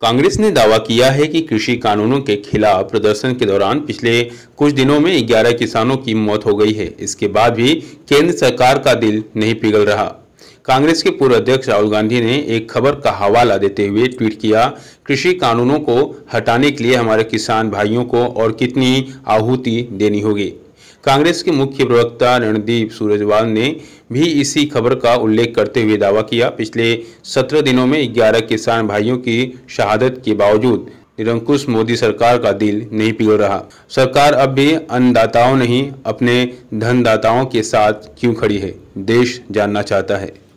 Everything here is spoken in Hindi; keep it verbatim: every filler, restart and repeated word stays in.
कांग्रेस ने दावा किया है कि कृषि कानूनों के खिलाफ प्रदर्शन के दौरान पिछले कुछ दिनों में ग्यारह किसानों की मौत हो गई है। इसके बाद भी केंद्र सरकार का दिल नहीं पिघल रहा। कांग्रेस के पूर्व अध्यक्ष राहुल गांधी ने एक खबर का हवाला देते हुए ट्वीट किया, कृषि कानूनों को हटाने के लिए हमारे किसान भाइयों को और कितनी आहुति देनी होगी। कांग्रेस के मुख्य प्रवक्ता रणदीप सुरजेवाला ने भी इसी खबर का उल्लेख करते हुए दावा किया, पिछले सत्रह दिनों में ग्यारह किसान भाइयों की शहादत के बावजूद निरंकुश मोदी सरकार का दिल नहीं पिघल रहा। सरकार अब भी अन्नदाताओं नहीं अपने धनदाताओं के साथ क्यों खड़ी है, देश जानना चाहता है।